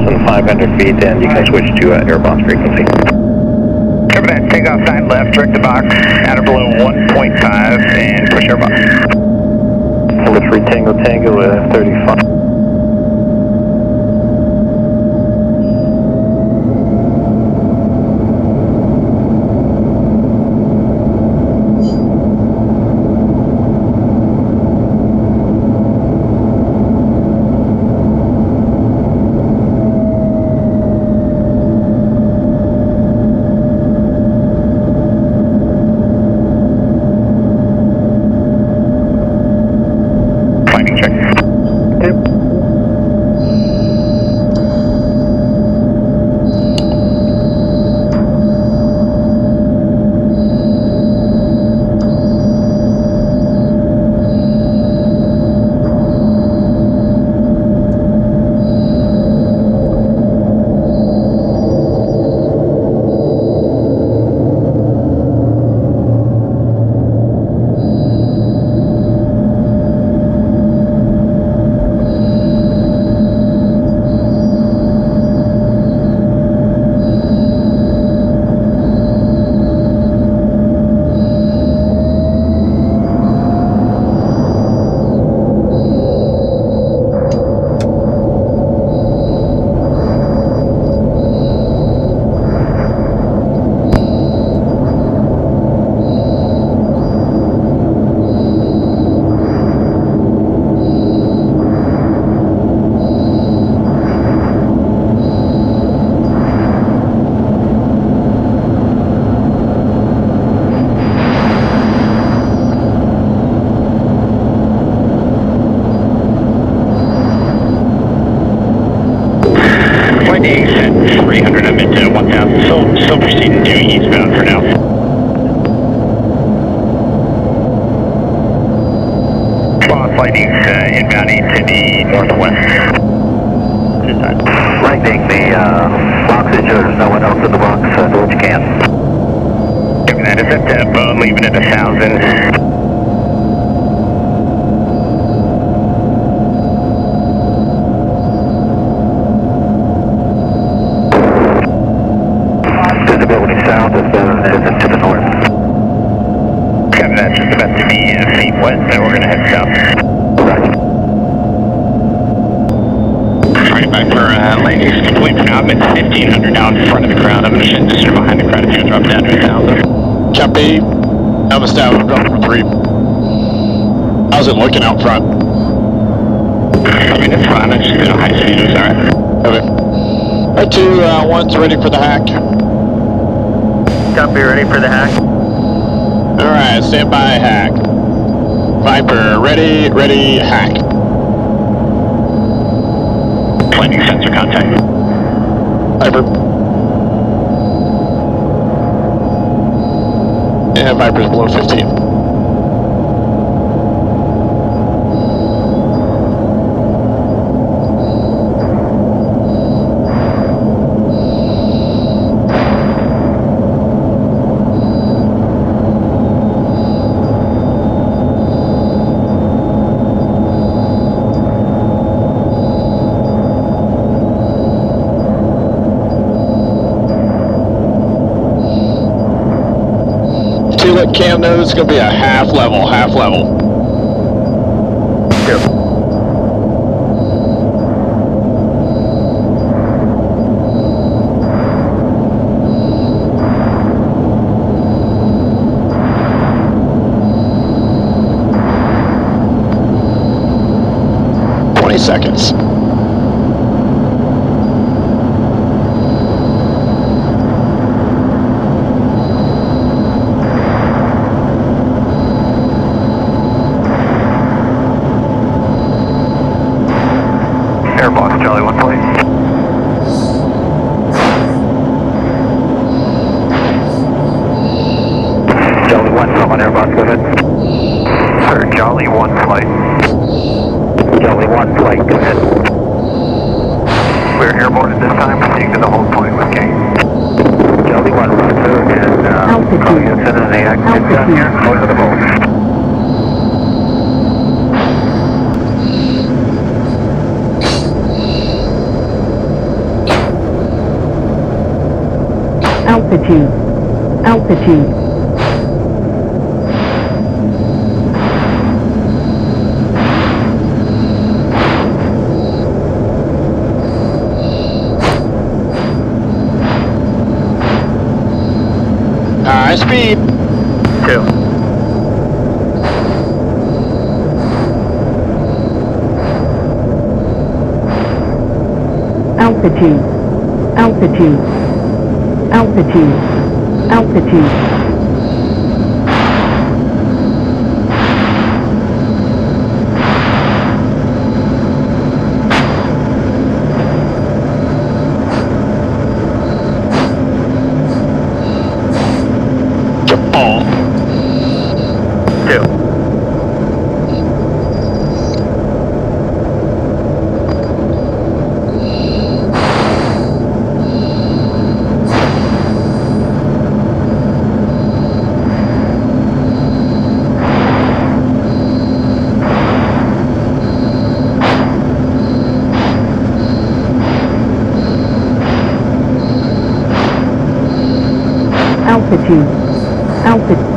than 500 feet, and you can switch to airboss frequency. Cover that, take off 9 left, direct the box, outer balloon 1.5, and push airboss. Lift 3 Tango Tango 35. At 300, I'm into 1000, still proceeding due eastbound for now. Boss Lightning's inbounding to the northwest. Lightning, the box is yours, there's no one else in the box, do what you can. Copy that, is that bone leaving at 1,000? South is to the north. Copy that, just about to be feet west, then we're going to head south. Right. Alright, back for landing's complete for now. I'm at 1,500 now in front of the crowd. I'm going to send this behind the crowd. It's going to drop down to 1,000. Copy. Elvis Tower, I'm dropping for 3. How's it looking out front? I mean, it's fine. I just did a high speed. It was alright. Okay. Right, 2, 1's ready for the hack. Copy, ready for the hack. Alright, stand by, hack. Viper, ready, hack. Landing sensor contact. Viper. Yeah, Viper's below 15. Cam nose is going to be a half level. Yep. Seconds. Airboss, Charlie 1 please. Charlie 1, someone Airboss, go ahead. Sir, Charlie 1 flight. Charlie 1 flight, go ahead. We're airborne at this time, proceeding to the hold point with Kane. Charlie 1, roger, and calling as soon as the accident's done here, close to the boat. Altitude. Altitude. High speed. 2. Altitude. Altitude. Altitude. Altitude. Japan. 2. Altitude. Altitude.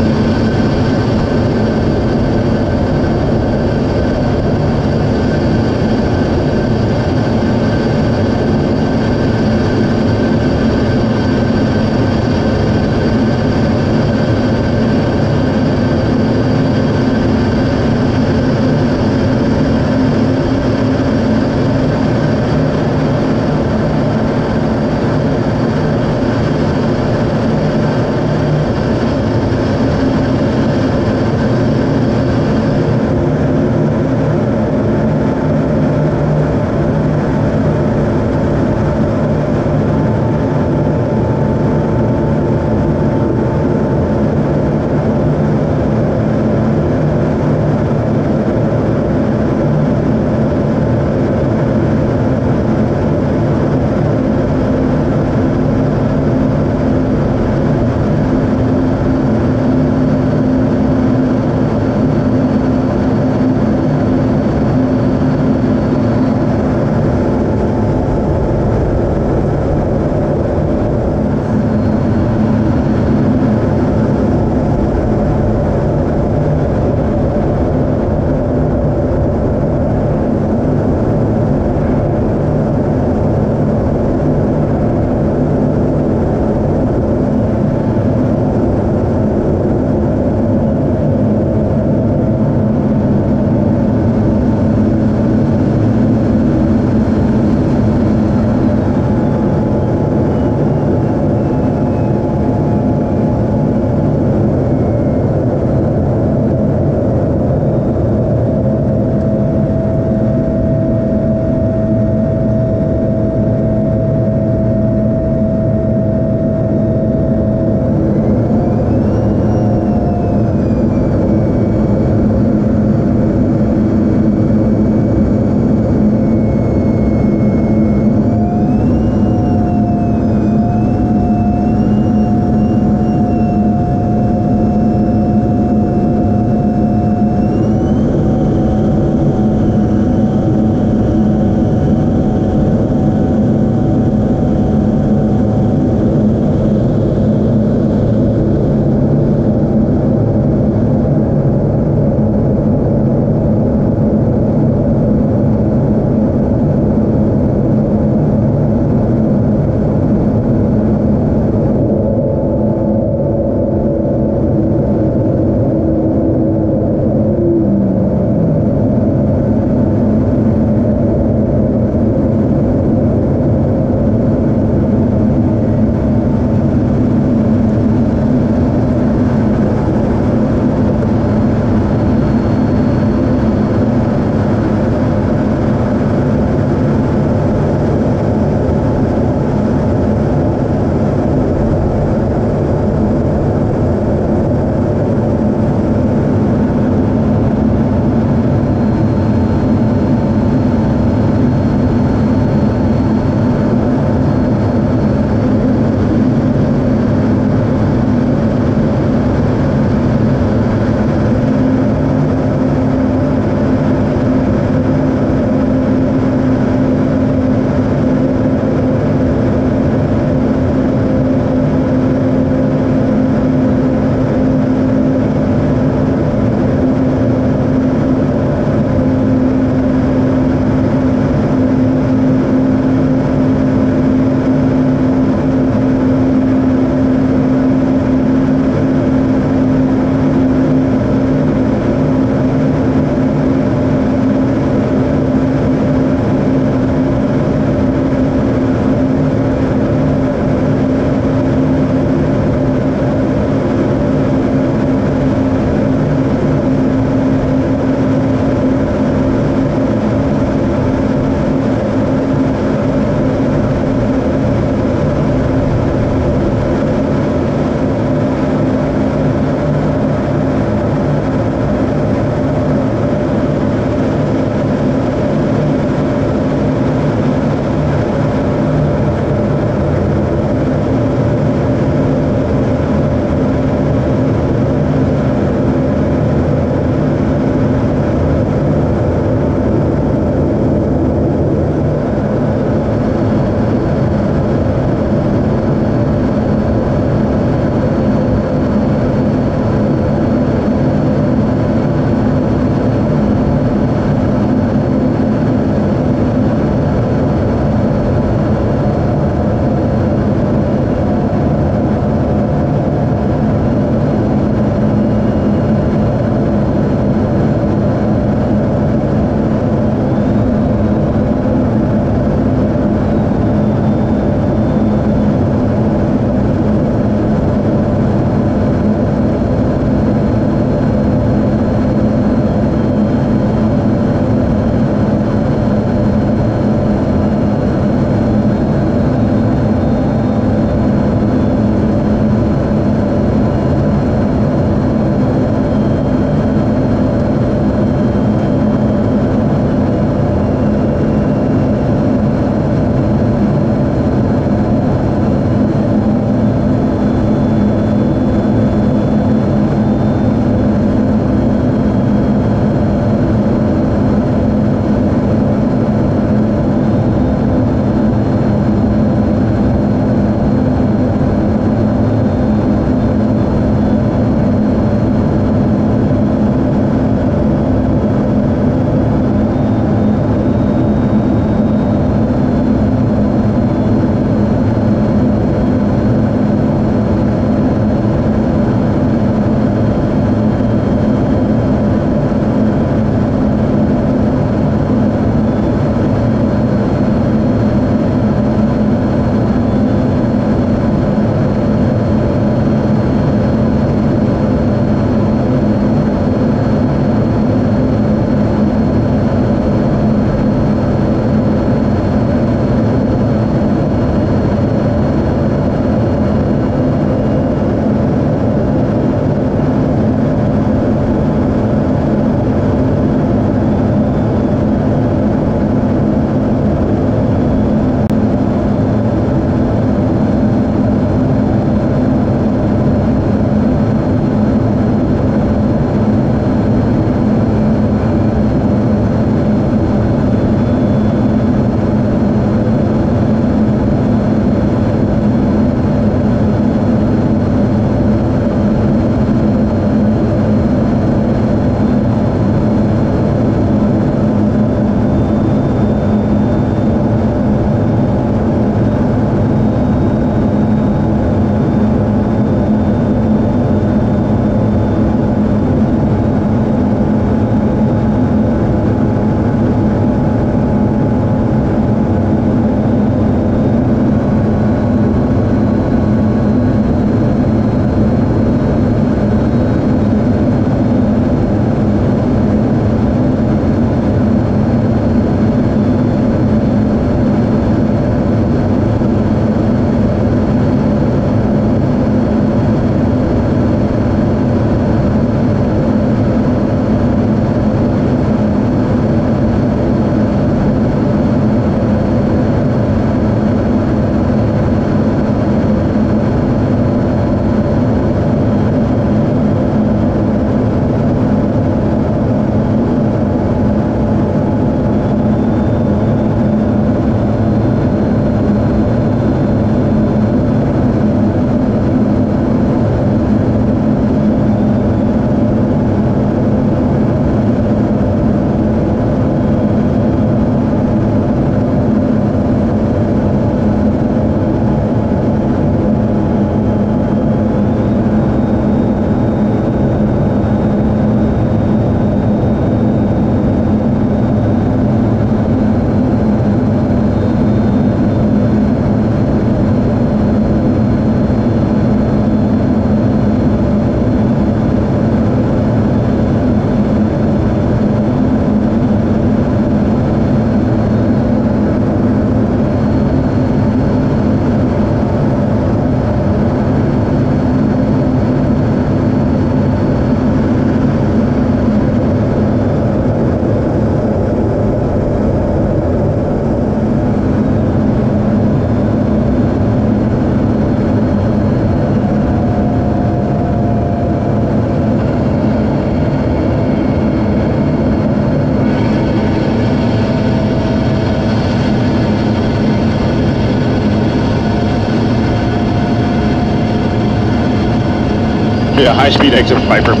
a high-speed exit for Viper.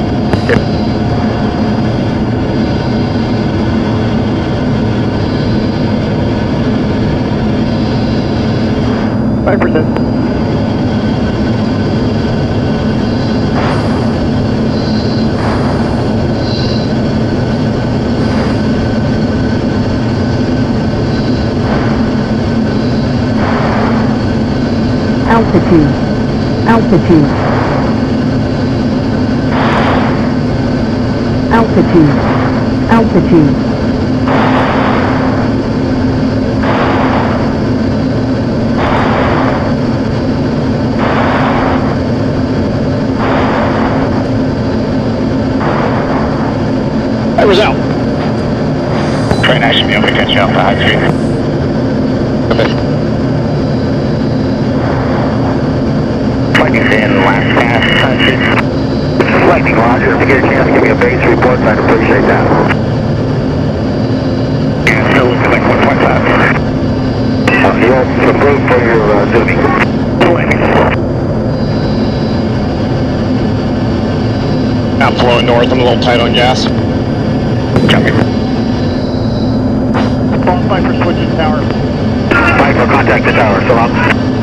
Viper says. Altitude. Altitude. Altitude. Altitude. Viper's out. Train I should be able to catch you off the high speed. Okay. Lightning's in last pass, high speed. Lightning, roger. If you get a chance, give me a base report. I'd appreciate that. Yeah, still looking like 1.5. You'll approve for your zooming. Now flowing north, I'm a little tight on gas. Copy. Viper switching tower. Viper, contact the tower. So long.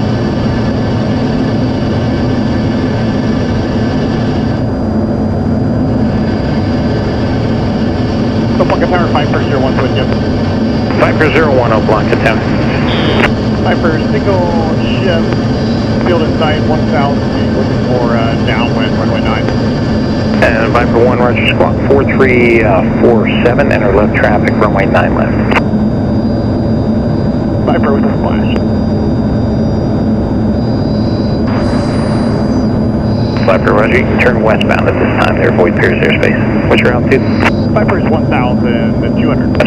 Oblonga Tower, Viper 01 with you. Viper 01, Oblonga Tower. Viper, single ship, field in sight, 1,000 feet, looking for downwind, runway 9. And Viper 1, Roger, squawk 4347, enter left traffic, runway 9 left. Viper with a splash. Viper, Roger, you can turn westbound at this time to avoid Pierce airspace. What's your altitude? Viper is 1,200.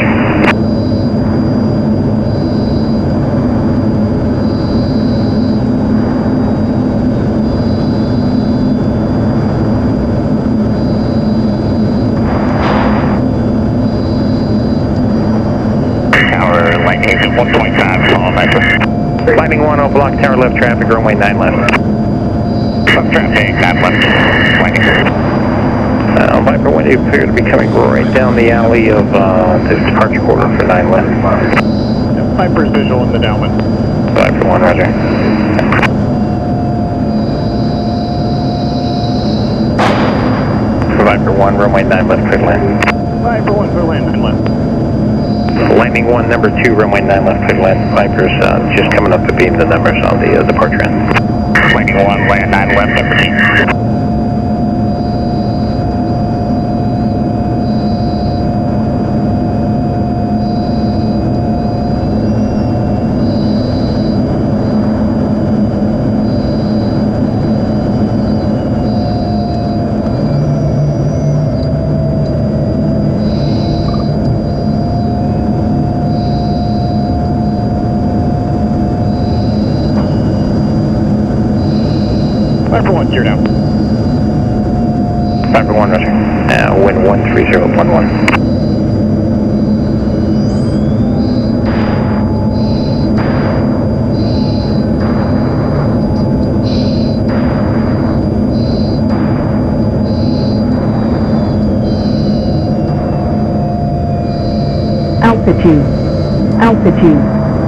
Lightning at 1.5, follow Viper. Lightning 1, block tower left traffic, runway 9 left. Left traffic, 9 left. Lightning. Viper 1, you appear to be coming right down the alley of the departure corridor for 9 left. Viper's visual in the downwind. Viper 1, roger. Viper 1, runway 9 left, clear to land. Viper 1, clear land, 9 left. Lightning 1, number 2, runway 9 left, clear to land. Viper's just coming up to beam the numbers on the departure end. Lightning 1, land 9 left, number 2. Viper 1, gear down. Viper 1, roger. Wind 13011. Altitude. Altitude.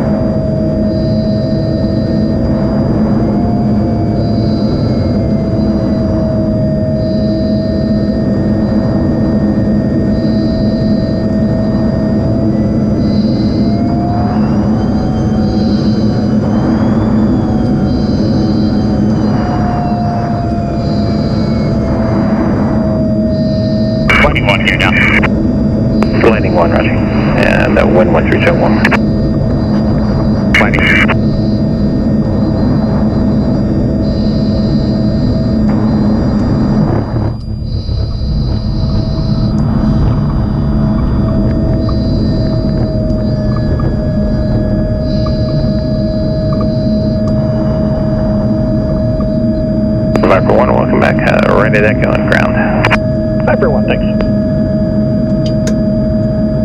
Lightning 1, gear down. Lightning 1, roger. And wind 13011. Lightning. Viper 1, welcome back. Right at Echo on ground. Viper 1, thanks.